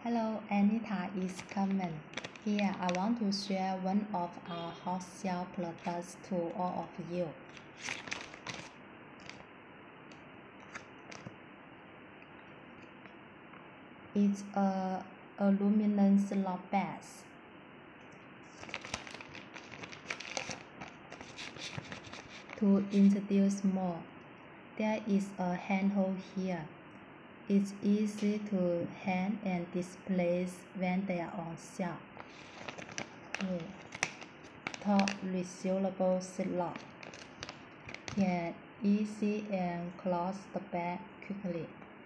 Hello, Anita is coming. Here, I want to share one of our hot sale products to all of you. It's a aluminum slot base. To introduce more, there is a handhold here. It's easy to hand and display when they are on sale. Top resealable slot. Can easy and close the bag quickly.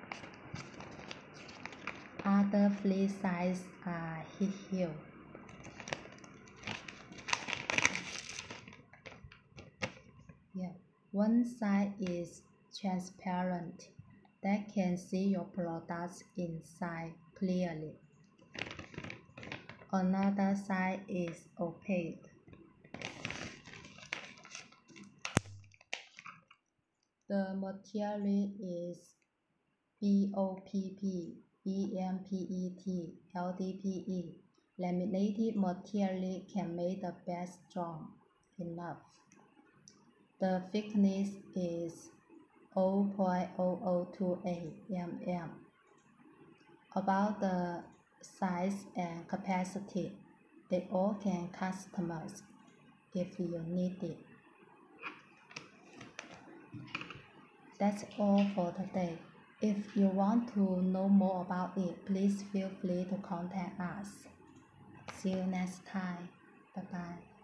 Other flip sides are here. One side is transparent, that can see your products inside clearly. Another side is opaque. The material is BOPP, BMPET, LDPE. Laminated material can make the bag strong enough. The thickness is 0.0028 mm. About the size and capacity, they all can customize if you need it. That's all for today. If you want to know more about it, please feel free to contact us. See you next time. Bye bye.